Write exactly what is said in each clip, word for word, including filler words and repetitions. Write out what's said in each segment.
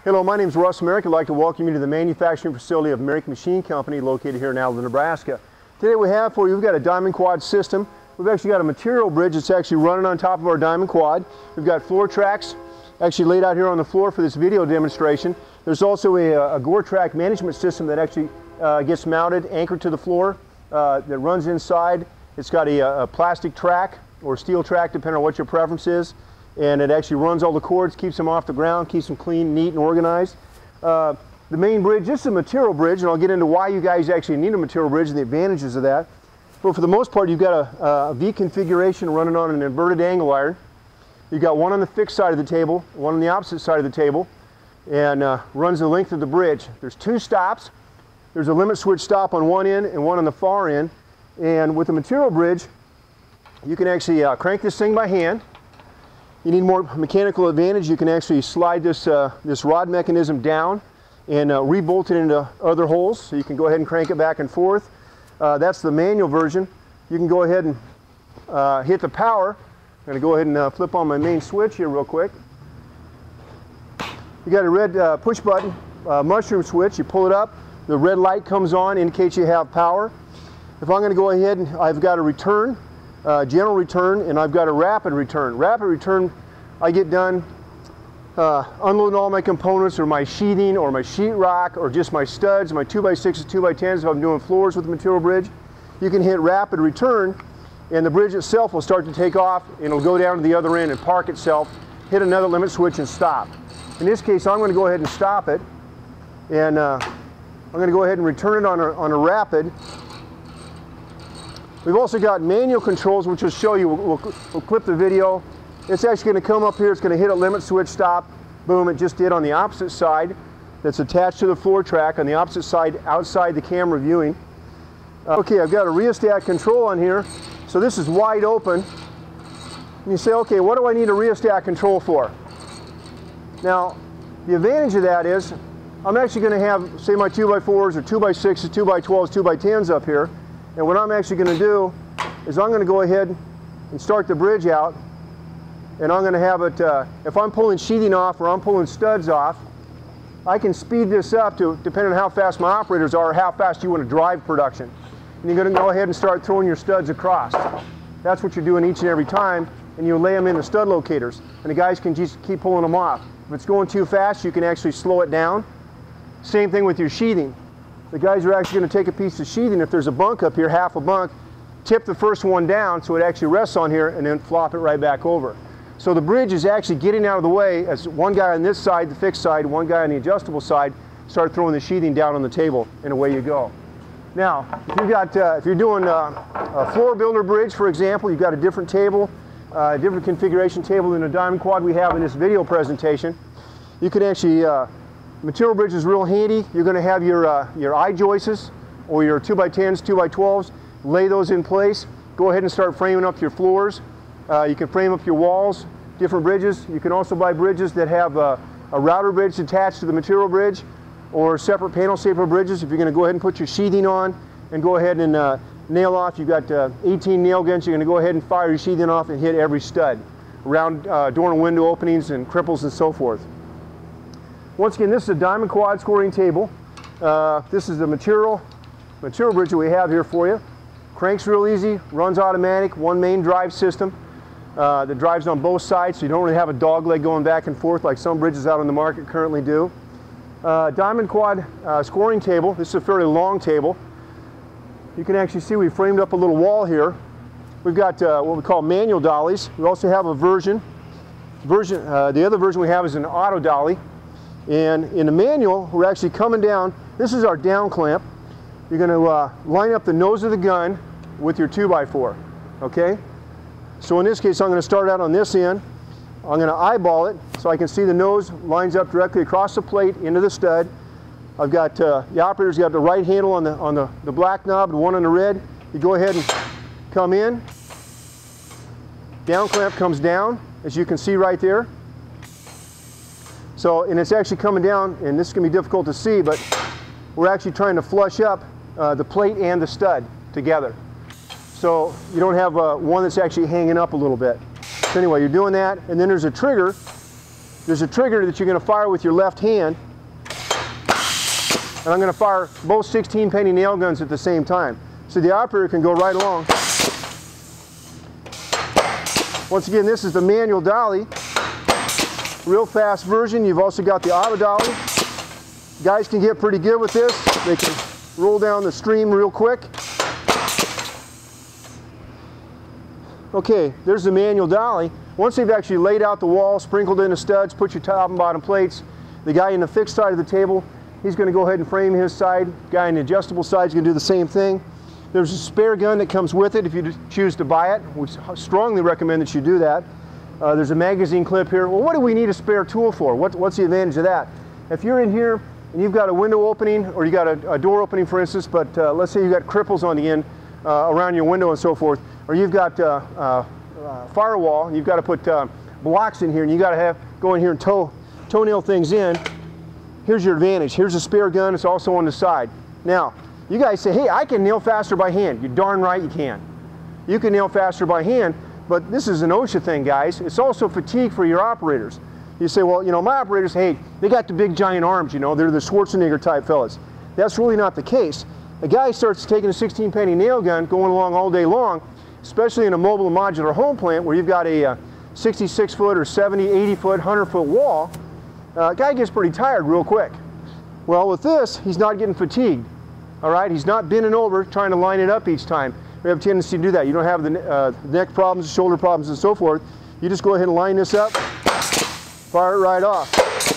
Hello, my name is Russ Merrick. I'd like to welcome you to the manufacturing facility of Merrick Machine Company located here in Alva, Nebraska. Today we have for you, we've got a diamond quad system. We've actually got a material bridge that's actually running on top of our diamond quad. We've got floor tracks actually laid out here on the floor for this video demonstration. There's also a, a gore track management system that actually uh, gets mounted, anchored to the floor, uh, that runs inside. It's got a, a plastic track or steel track, depending on what your preference is. And it actually runs all the cords, keeps them off the ground, keeps them clean, neat, and organized. Uh, the main bridge, this is a material bridge, and I'll get into why you guys actually need a material bridge and the advantages of that. But for the most part, you've got a, a V configuration running on an inverted angle iron. You've got one on the fixed side of the table, one on the opposite side of the table, and uh, runs the length of the bridge. There's two stops. There's a limit switch stop on one end and one on the far end. And with the material bridge, you can actually uh, crank this thing by hand. You need more mechanical advantage, you can actually slide this, uh, this rod mechanism down and uh, re-bolt it into other holes, so you can go ahead and crank it back and forth. Uh, that's the manual version. You can go ahead and uh, hit the power. I'm going to go ahead and uh, flip on my main switch here real quick. You got a red uh, push button uh, mushroom switch. You pull it up, the red light comes on, indicates you have power. If I'm going to go ahead and I've got a return, Uh, general return, and I've got a rapid return. Rapid return, I get done uh, unloading all my components or my sheathing or my sheetrock or just my studs, my two by sixes, two by tens if I'm doing floors with the material bridge. You can hit rapid return and the bridge itself will start to take off and it'll go down to the other end and park itself, hit another limit switch and stop. In this case, I'm going to go ahead and stop it, and uh, I'm going to go ahead and return it on a, on a rapid. We've also got manual controls, which will show you. We'll, we'll, we'll clip the video. It's actually going to come up here. It's going to hit a limit switch stop. Boom, it just did on the opposite side. That's attached to the floor track on the opposite side outside the camera viewing. Uh, okay, I've got a rheostat control on here. So this is wide open. And you say, okay, what do I need a rheostat control for? Now, the advantage of that is I'm actually going to have, say, my two by fours or two by sixes, two by twelves, two by tens up here. And what I'm actually going to do is I'm going to go ahead and start the bridge out, and I'm going to have it, uh, if I'm pulling sheathing off or I'm pulling studs off, I can speed this up to, depending on how fast my operators are or how fast you want to drive production. And you're going to go ahead and start throwing your studs across. That's what you're doing each and every time, and you lay them in the stud locators, and the guys can just keep pulling them off. If it's going too fast, you can actually slow it down. Same thing with your sheathing. The guys are actually going to take a piece of sheathing, if there's a bunk up here, half a bunk, tip the first one down so it actually rests on here and then flop it right back over. So the bridge is actually getting out of the way as one guy on this side, the fixed side, one guy on the adjustable side, start throwing the sheathing down on the table, and away you go. Now, if, you've got, uh, if you're doing uh, a floor builder bridge, for example, you've got a different table, uh, a different configuration table than the diamond quad we have in this video presentation. You can actually uh, material bridge is real handy. You're going to have your, uh, your eye joists or your two by tens, two by twelves, lay those in place. Go ahead and start framing up your floors. Uh, you can frame up your walls, different bridges. You can also buy bridges that have uh, a router bridge attached to the material bridge or separate panel safer bridges. If you're going to go ahead and put your sheathing on and go ahead and uh, nail off, you've got uh, eighteen nail guns, you're going to go ahead and fire your sheathing off and hit every stud around uh, door and window openings and cripples and so forth. Once again, this is a diamond quad scoring table. Uh, this is the material, material bridge that we have here for you. Cranks real easy, runs automatic, one main drive system uh, that drives on both sides, so you don't really have a dog leg going back and forth like some bridges out on the market currently do. Uh, diamond quad uh, scoring table. This is a fairly long table. You can actually see we framed up a little wall here. We've got uh, what we call manual dollies. We also have a version. version uh, the other version we have is an auto dolly. And in the manual, we're actually coming down. This is our down clamp. You're going to uh, line up the nose of the gun with your two by four, okay? So in this case, I'm going to start out on this end. I'm going to eyeball it so I can see the nose lines up directly across the plate into the stud. I've got, uh, the operator's got the right handle on the, on the, the black knob, the one on the red. You go ahead and come in. Down clamp comes down, as you can see right there. So, and it's actually coming down, and this is going to be difficult to see, but we're actually trying to flush up uh, the plate and the stud together. So you don't have uh, one that's actually hanging up a little bit. So anyway, you're doing that, and then there's a trigger there's a trigger that you're going to fire with your left hand, and I'm going to fire both sixteen penny nail guns at the same time. So the operator can go right along. Once again, this is the manual dolly, real fast version. You've also got the auto dolly. Guys can get pretty good with this. They can roll down the stream real quick. Okay, there's the manual dolly. Once they've actually laid out the wall, sprinkled in the studs, put your top and bottom plates, the guy in the fixed side of the table, he's going to go ahead and frame his side. Guy in the adjustable side is going to do the same thing. There's a spare gun that comes with it if you choose to buy it. We strongly recommend that you do that. Uh, there's a magazine clip here. Well, what do we need a spare tool for? What, what's the advantage of that? If you're in here and you've got a window opening, or you got a, a door opening, for instance, but uh, let's say you've got cripples on the end uh, around your window and so forth, or you've got uh, uh, uh, firewall, and you've got to put uh, blocks in here, and you got to have go in here and toe, toenail things in. Here's your advantage. Here's a spare gun. It's also on the side. Now, you guys say, hey, I can nail faster by hand. You're darn right you can. You can nail faster by hand, but this is an OSHA thing, guys. It's also fatigue for your operators. You say, well, you know, my operators, hey, they got the big giant arms, you know, they're the Schwarzenegger type fellas. That's really not the case. A guy starts taking a sixteen penny nail gun going along all day long, especially in a mobile and modular home plant where you've got a uh, sixty-six foot or seventy, eighty foot, one hundred foot wall. Uh, guy gets pretty tired real quick. Well, with this, he's not getting fatigued. All right, he's not bending over trying to line it up each time. We have a tendency to do that. You don't have the uh, neck problems, shoulder problems, and so forth. You just go ahead and line this up, fire it right off.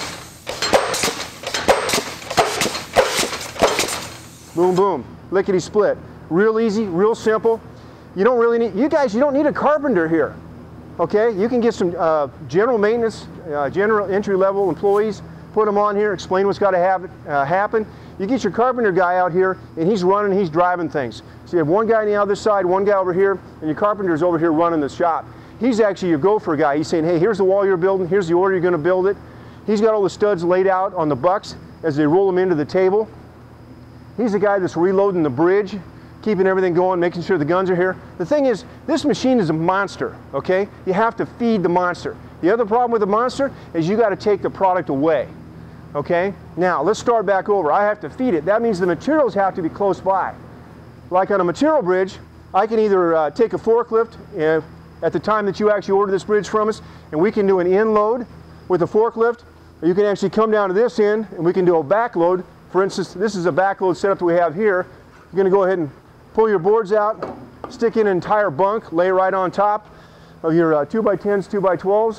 Boom, boom, lickety split. Real easy, real simple. You don't really need, you guys, you don't need a carpenter here. Okay, you can get some uh, general maintenance, uh, general entry-level employees, put them on here, explain what's got to have uh, happen. You get your carpenter guy out here, and he's running, he's driving things. So you have one guy on the other side, one guy over here, and your carpenter's over here running the shop. He's actually your gopher guy. He's saying, hey, here's the wall you're building, here's the order you're going to build it. He's got all the studs laid out on the bucks as they roll them into the table. He's the guy that's reloading the bridge, keeping everything going, making sure the guns are here. The thing is, this machine is a monster, okay? You have to feed the monster. The other problem with the monster is you got to take the product away. Okay, now let's start back over. I have to feed it. That means the materials have to be close by. Like on a material bridge, I can either uh, take a forklift uh, at the time that you actually order this bridge from us, and we can do an end load with a forklift, or you can actually come down to this end and we can do a back load. For instance, this is a back load setup that we have here. You're going to go ahead and pull your boards out, stick in an entire bunk, lay right on top of your uh, two by tens, two by twelves.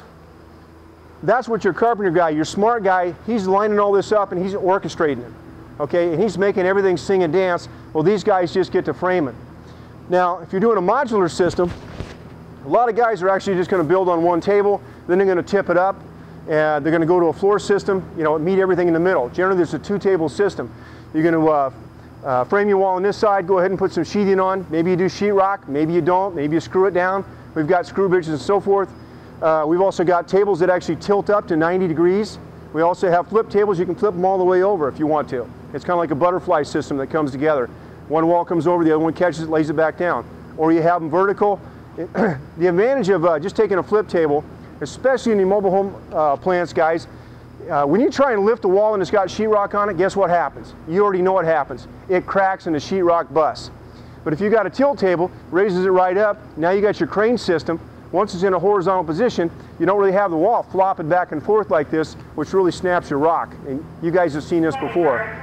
That's what your carpenter guy, your smart guy, he's lining all this up and he's orchestrating it, okay? And he's making everything sing and dance. Well, these guys just get to frame it. Now, if you're doing a modular system, a lot of guys are actually just going to build on one table, then they're going to tip it up, and they're going to go to a floor system, you know, meet everything in the middle. Generally, there's a two-table system. You're going to uh, uh, frame your wall on this side, go ahead and put some sheathing on. Maybe you do sheetrock, maybe you don't, maybe you screw it down. We've got screw bridges and so forth. Uh, we've also got tables that actually tilt up to ninety degrees. We also have flip tables. You can flip them all the way over if you want to. It's kind of like a butterfly system that comes together. One wall comes over, the other one catches it, lays it back down. Or you have them vertical. The advantage of uh, just taking a flip table, especially in the mobile home uh, plants, guys, uh, when you try and lift a wall and it's got sheetrock on it, guess what happens? You already know what happens. It cracks and the sheetrock busts. But if you got a tilt table, raises it right up, now you got your crane system. Once it's in a horizontal position, you don't really have the wall flopping back and forth like this, which really snaps your rock. And you guys have seen this before.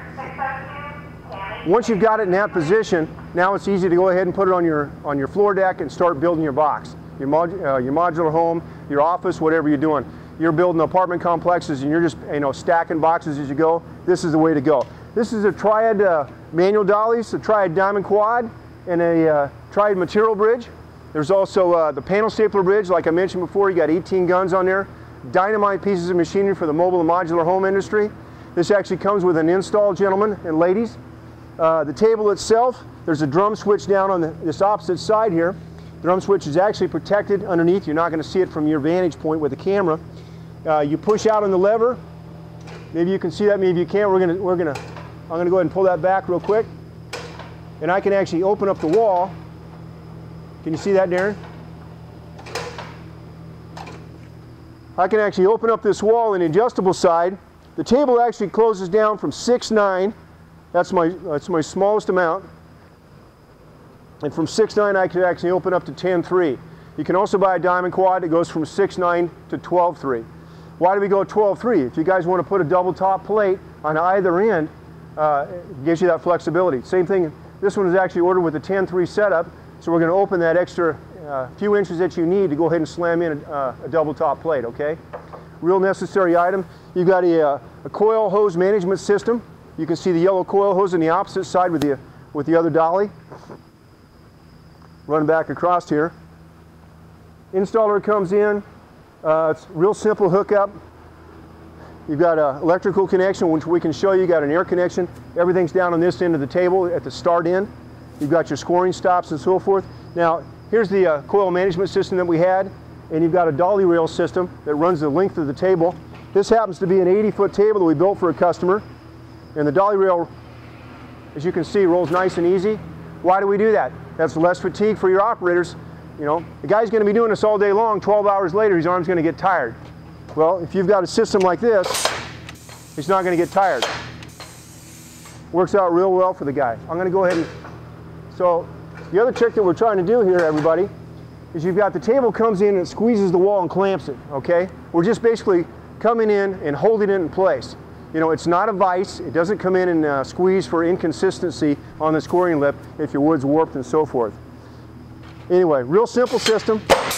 Once you've got it in that position, now it's easy to go ahead and put it on your, on your floor deck and start building your box. Your, mod, uh, your modular home, your office, whatever you're doing. You're building apartment complexes and you're just you know, stacking boxes as you go. This is the way to go. This is a Triad uh, manual dollies, a Triad diamond quad, and a uh, Triad material bridge. There's also uh, the panel stapler bridge, like I mentioned before. You got eighteen guns on there. Dynamite pieces of machinery for the mobile and modular home industry. This actually comes with an install, gentlemen and ladies. Uh, the table itself, there's a drum switch down on the, this opposite side here. The drum switch is actually protected underneath. You're not going to see it from your vantage point with the camera. Uh, you push out on the lever. Maybe you can see that, maybe you can't. We're going to, we're going to, I'm going to go ahead and pull that back real quick. And I can actually open up the wall. Can you see that, Darren? I can actually open up this wall on the adjustable side. The table actually closes down from six nine. That's my, that's my smallest amount. And from six nine I can actually open up to ten three. You can also buy a diamond quad that goes from six nine to twelve three. Why do we go twelve three? If you guys want to put a double top plate on either end, uh, it gives you that flexibility. Same thing, this one is actually ordered with a ten three setup, so we're going to open that extra uh, few inches that you need to go ahead and slam in a, uh, a double top plate, okay? Real necessary item. You've got a, uh, a coil hose management system. You can see the yellow coil hose on the opposite side with the, with the other dolly. Run back across here. Installer comes in. Uh, it's real simple hookup. You've got an electrical connection, which we can show you. You've got an air connection. Everything's down on this end of the table at the start end. You've got your scoring stops and so forth. Now, here's the uh, coil management system that we had, and you've got a dolly rail system that runs the length of the table. This happens to be an eighty foot table that we built for a customer, and the dolly rail, as you can see, rolls nice and easy. Why do we do that? That's less fatigue for your operators. You know, the guy's going to be doing this all day long. twelve hours later, his arm's going to get tired. Well, if you've got a system like this, he's not going to get tired. Works out real well for the guy. I'm going to go ahead and, so the other trick that we're trying to do here, everybody, is you've got the table comes in and it squeezes the wall and clamps it, okay? We're just basically coming in and holding it in place. You know, it's not a vise. It doesn't come in and uh, squeeze for inconsistency on the scoring lip if your wood's warped and so forth. Anyway, real simple system.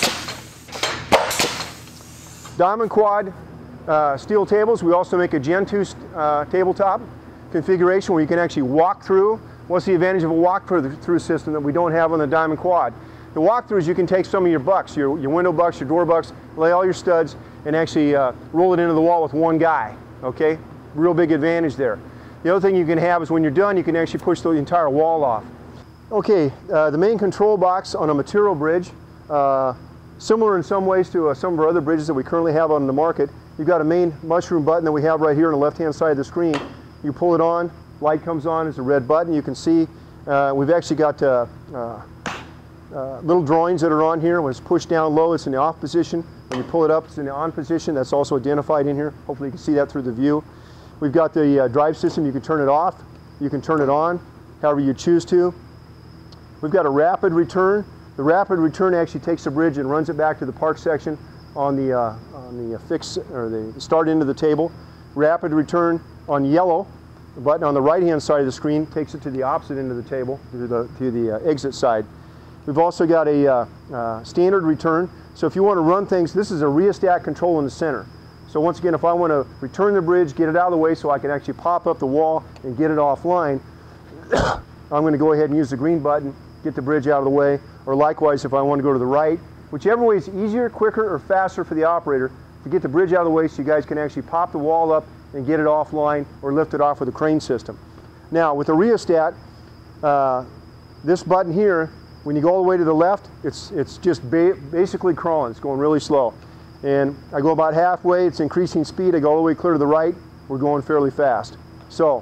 Diamond quad uh, steel tables. We also make a Gen two uh, tabletop configuration where you can actually walk through. What's the advantage of a walk-through system that we don't have on the Diamond quad? The walk-throughs, you can take some of your bucks, your, your window bucks, your door bucks, lay all your studs, and actually uh, roll it into the wall with one guy, okay? Real big advantage there. The other thing you can have is when you're done, you can actually push the entire wall off. Okay, uh, the main control box on a material bridge, uh, similar in some ways to uh, some of our other bridges that we currently have on the market. You've got a main mushroom button that we have right here on the left-hand side of the screen. You pull it on, light comes on, it's a red button. You can see uh, we've actually got uh, uh, uh, little drawings that are on here. When it's pushed down low, it's in the off position. When you pull it up, it's in the on position. That's also identified in here. Hopefully you can see that through the view. We've got the uh, drive system. You can turn it off. You can turn it on, however you choose to. We've got a rapid return. The rapid return actually takes the bridge and runs it back to the park section on the, uh, on the fix, or the start end of the table. Rapid return on yellow. The button on the right-hand side of the screen takes it to the opposite end of the table, to the, to the uh, exit side. We've also got a uh, uh, standard return. So if you want to run things, this is a rheostat control in the center. So once again, if I want to return the bridge, get it out of the way so I can actually pop up the wall and get it offline, I'm going to go ahead and use the green button, get the bridge out of the way, or likewise if I want to go to the right, whichever way is easier, quicker, or faster for the operator to get the bridge out of the way so you guys can actually pop the wall up and get it offline or lift it off with a crane system. Now with the rheostat, uh, this button here, when you go all the way to the left, it's, it's just ba basically crawling. It's going really slow. And I go about halfway, it's increasing speed. I go all the way clear to the right, we're going fairly fast. So,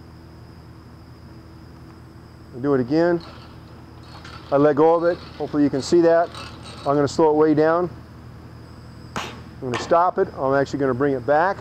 I'll do it again. I let go of it. Hopefully you can see that. I'm going to slow it way down. I'm going to stop it. I'm actually going to bring it back.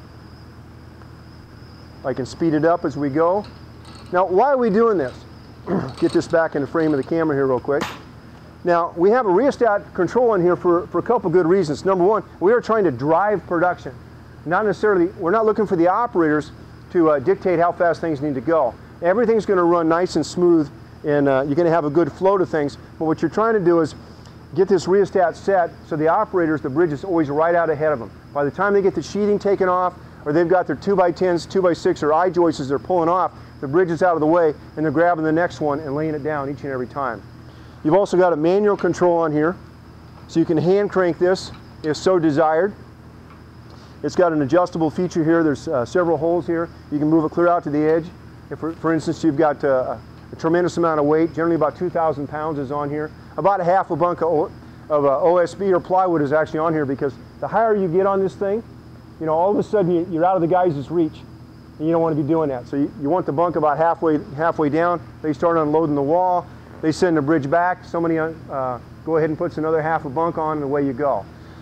I can speed it up as we go. Now, why are we doing this? Get this back in the frame of the camera here real quick. Now, we have a rheostat control in here for, for a couple good reasons. Number one, we are trying to drive production. Not necessarily, we're not looking for the operators to uh, dictate how fast things need to go. Everything's going to run nice and smooth, and uh, you're going to have a good flow to things. But what you're trying to do is get this rheostat set so the operators, the bridge is always right out ahead of them. By the time they get the sheeting taken off, or they've got their two by tens, two by six, or I-joists they're pulling off, the bridge is out of the way, and they're grabbing the next one and laying it down each and every time. You've also got a manual control on here, so you can hand crank this if so desired. It's got an adjustable feature here. There's uh, several holes here. You can move it clear out to the edge. If, for, for instance, you've got uh, a tremendous amount of weight, generally about two thousand pounds is on here. About a half a bunk of, o of uh, O S B or plywood is actually on here, because the higher you get on this thing, you know, all of a sudden you, you're out of the guy's reach, and you don't want to be doing that. So you, you want the bunk about halfway, halfway down. They start unloading the wall. They send the bridge back. Somebody uh, go ahead and puts another half a bunk on, and away you go.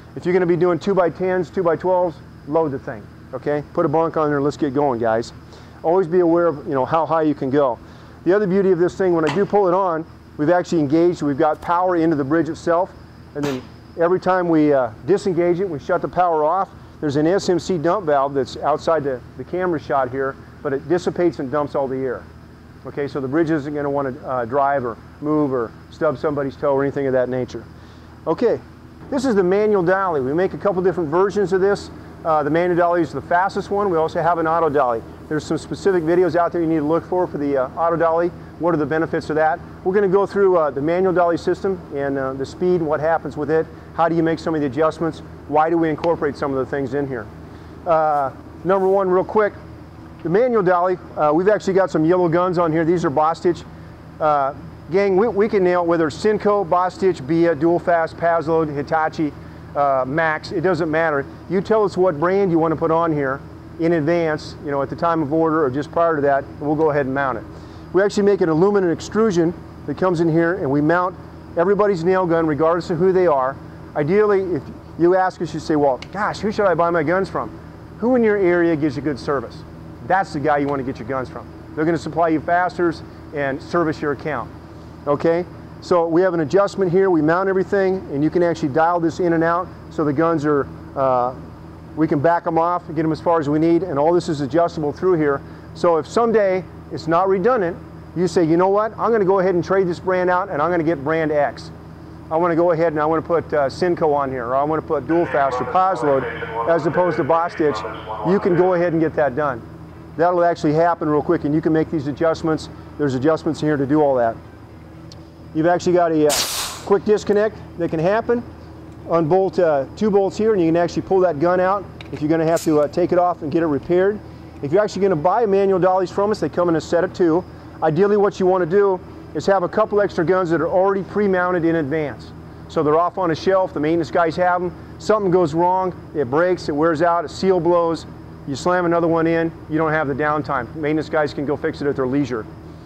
If you're going to be doing two by tens, two by twelves, load the thing, okay? Put a bunk on there and let's get going, guys. Always be aware of, you know, how high you can go. The other beauty of this thing, when I do pull it on, we've actually engaged, we've got power into the bridge itself, and then every time we uh, disengage it, we shut the power off. There's an S M C dump valve that's outside the, the camera shot here, but it dissipates and dumps all the air. Okay, so the bridge isn't going to want to uh, drive or move or stub somebody's toe or anything of that nature. Okay, this is the manual dolly. We make a couple different versions of this. Uh, the manual dolly is the fastest one. We also have an auto dolly. There's some specific videos out there you need to look for for the uh, auto dolly. What are the benefits of that? We're going to go through uh, the manual dolly system and uh, the speed and what happens with it. How do you make some of the adjustments? Why do we incorporate some of the things in here? Uh, number one, real quick, the manual dolly, uh, we've actually got some yellow guns on here. These are Bostitch. Uh, gang, we, we can nail whether it's Synco, Bostitch, B I A, Dual Fast, Paslode, Hitachi, uh, Max, it doesn't matter. You tell us what brand you want to put on here in advance, you know, at the time of order or just prior to that, and we'll go ahead and mount it. We actually make an aluminum extrusion that comes in here, and we mount everybody's nail gun regardless of who they are. Ideally, if you ask us, you say, well, gosh, who should I buy my guns from? Who in your area gives you good service? That's the guy you want to get your guns from. They're going to supply you fasteners and service your account. Okay? So we have an adjustment here. We mount everything, and you can actually dial this in and out so the guns are, uh, we can back them off and get them as far as we need, and all this is adjustable through here. So if someday it's not redundant, you say, you know what, I'm going to go ahead and trade this brand out, and I'm going to get brand X. I want to go ahead and I want to put uh, Synco on here, or I want to put Dual Fast or Paslode as opposed to Bostitch. You can go ahead and get that done. That'll actually happen real quick, and you can make these adjustments. There's adjustments here to do all that. You've actually got a uh, quick disconnect that can happen. Unbolt uh, two bolts here, and you can actually pull that gun out if you're going to have to uh, take it off and get it repaired. If you're actually going to buy manual dollies from us, they come in a set of two. Ideally, what you want to do is have a couple extra guns that are already pre-mounted in advance. So they're off on a shelf, the maintenance guys have them. Something goes wrong, it breaks, it wears out, a seal blows, you slam another one in, you don't have the downtime. Maintenance guys can go fix it at their leisure.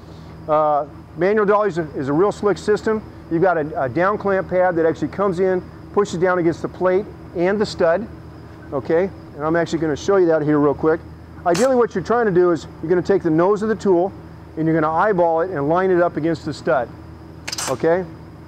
Uh, manual dollies is a real slick system. You've got a, a down clamp pad that actually comes in, pushes down against the plate and the stud, okay? And I'm actually going to show you that here real quick. Ideally, what you're trying to do is you're going to take the nose of the tool and you're going to eyeball it and line it up against the stud, okay?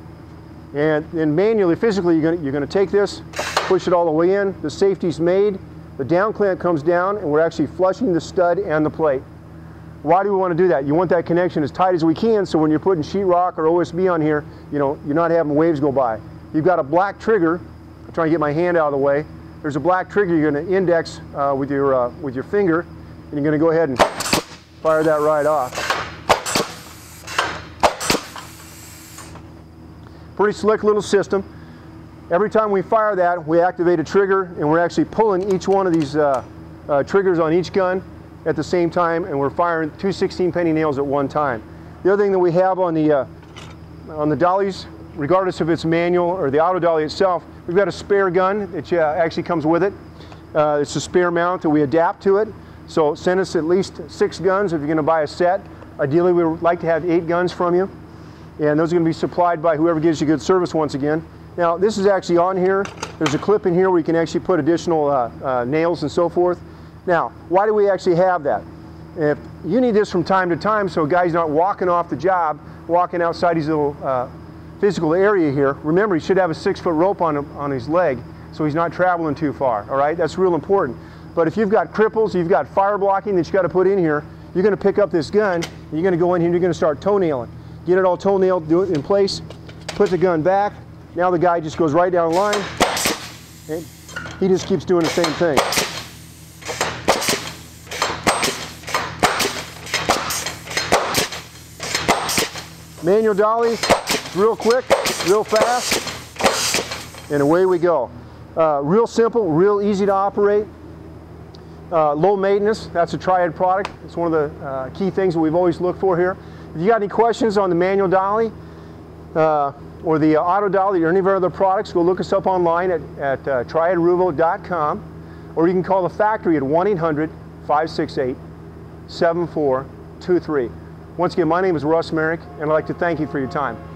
And then manually, physically, you're going to, you're going to take this, push it all the way in, the safety's made, the down clamp comes down, and we're actually flushing the stud and the plate. Why do we want to do that? You want that connection as tight as we can, so when you're putting sheetrock or O S B on here, you know, you're not having waves go by. You've got a black trigger. I'm trying to get my hand out of the way. There's a black trigger you're going to index uh, with your uh, with your finger, and you're going to go ahead and fire that right off. Pretty slick little system. Every time we fire that, we activate a trigger, and we're actually pulling each one of these uh, uh, triggers on each gun at the same time, and we're firing two sixteen penny nails at one time. The other thing that we have on the uh, on the dollies, regardless if it's manual or the auto dolly itself, we've got a spare gun that uh, actually comes with it. Uh, it's a spare mount that we adapt to it. So send us at least six guns if you're going to buy a set. Ideally, we would like to have eight guns from you, and those are going to be supplied by whoever gives you good service once again. Now, this is actually on here. There's a clip in here where you can actually put additional uh, uh, nails and so forth. Now, why do we actually have that? If you need this from time to time so a guy's not walking off the job, walking outside his little uh, physical area here, remember he should have a six foot rope on, on his leg so he's not traveling too far, all right? That's real important. But if you've got cripples, you've got fire blocking that you got to put in here, you're going to pick up this gun, and you're going to go in here and you're going to start toenailing. Get it all toenailed, do it in place, put the gun back. Now the guy just goes right down the line, and he just keeps doing the same thing. Manual dolly, real quick, real fast, and away we go. Uh, real simple, real easy to operate. Uh, low maintenance, that's a Triad product. It's one of the uh, key things that we've always looked for here. If you got any questions on the manual dolly, uh, or the uh, auto dolly or any of our other products, go look us up online at, at uh, triad ruvo dot com, or you can call the factory at one eight hundred, five six eight, seven four two three. Once again, my name is Russ Merrick, and I'd like to thank you for your time.